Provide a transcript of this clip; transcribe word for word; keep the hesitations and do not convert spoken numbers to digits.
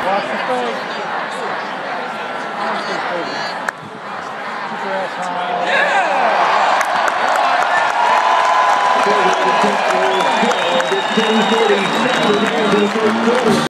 Watch the face. Keep your ass high. Yeah!